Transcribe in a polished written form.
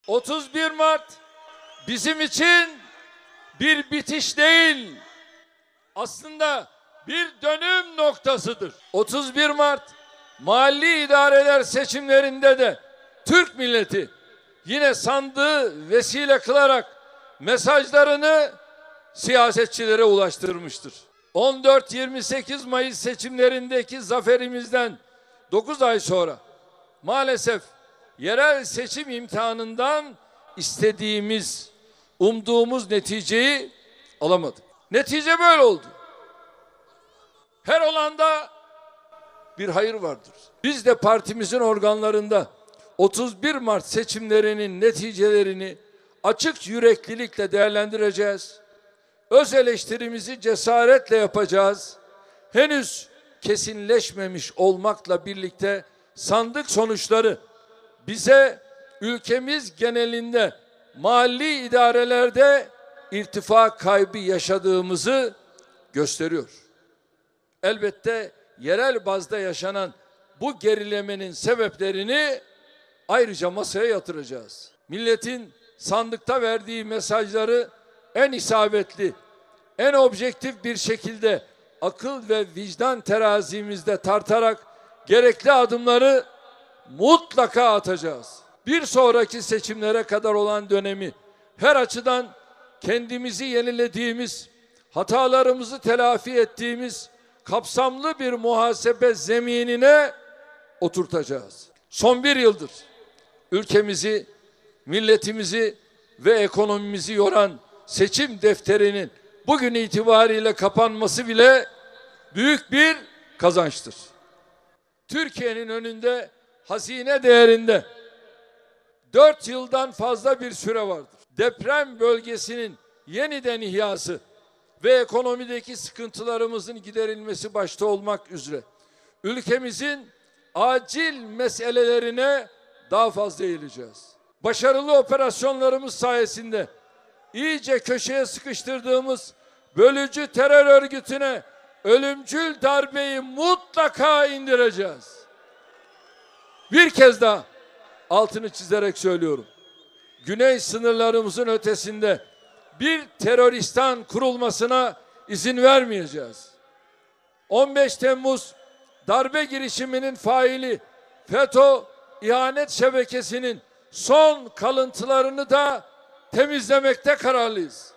31 Mart bizim için bir bitiş değil, aslında bir dönüm noktasıdır. 31 Mart mahalli idareler seçimlerinde de Türk milleti yine sandığı vesile kılarak mesajlarını siyasetçilere ulaştırmıştır. 14-28 Mayıs seçimlerindeki zaferimizden 9 ay sonra maalesef yerel seçim imtihanından istediğimiz, umduğumuz neticeyi alamadık. Netice böyle oldu. Her olanda bir hayır vardır. Biz de partimizin organlarında 31 Mart seçimlerinin neticelerini açık yüreklilikle değerlendireceğiz. Öz eleştirimizi cesaretle yapacağız. Henüz kesinleşmemiş olmakla birlikte sandık sonuçları bize ülkemiz genelinde mahalli idarelerde irtifa kaybı yaşadığımızı gösteriyor. Elbette yerel bazda yaşanan bu gerilemenin sebeplerini ayrıca masaya yatıracağız. Milletin sandıkta verdiği mesajları en isabetli, en objektif bir şekilde akıl ve vicdan terazimizde tartarak gerekli adımları mutlaka atacağız. Bir sonraki seçimlere kadar olan dönemi her açıdan kendimizi yenilediğimiz, hatalarımızı telafi ettiğimiz kapsamlı bir muhasebe zeminine oturtacağız. Son bir yıldır ülkemizi, milletimizi ve ekonomimizi yoran seçim defterinin bugün itibariyle kapanması bile büyük bir kazançtır. Türkiye'nin önünde hazine değerinde 4 yıldan fazla bir süre vardır. Deprem bölgesinin yeniden ihyası ve ekonomideki sıkıntılarımızın giderilmesi başta olmak üzere ülkemizin acil meselelerine daha fazla eğileceğiz. Başarılı operasyonlarımız sayesinde iyice köşeye sıkıştırdığımız bölücü terör örgütüne ölümcül darbeyi mutlaka indireceğiz. Bir kez daha altını çizerek söylüyorum. Güney sınırlarımızın ötesinde bir teröristan kurulmasına izin vermeyeceğiz. 15 Temmuz darbe girişiminin faili FETÖ ihanet şebekesinin son kalıntılarını da temizlemekte kararlıyız.